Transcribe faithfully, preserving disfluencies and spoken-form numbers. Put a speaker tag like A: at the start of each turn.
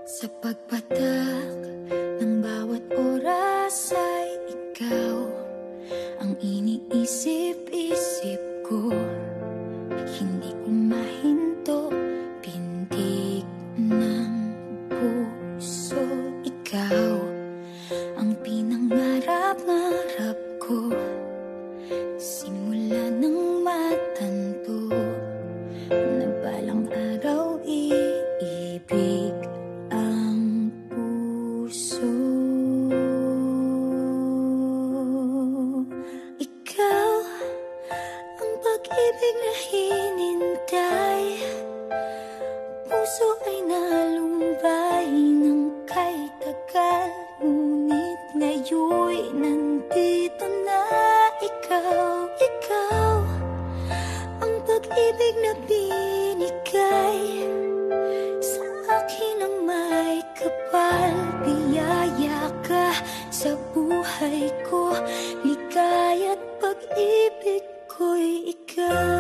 A: Sa pagpatak ng bawat oras ay ikaw ang iniisip-isip ko. Hindi ko mahinto, pintig ng puso. Ikaw ang pinangarap-ngarap ko, simula ng matanto na balang araw iibig ang puso. Ikaw ang pag-ibig na hinintay, puso ay nalumbay ng kay tagal, ngunit ngayon'y nandito na ikaw. Ikaw ang pag-ibig na binigay sa akin ang may kapal. Biyaya ka sa buhay ko, ligaya't pag-ibig ko'y ikaw.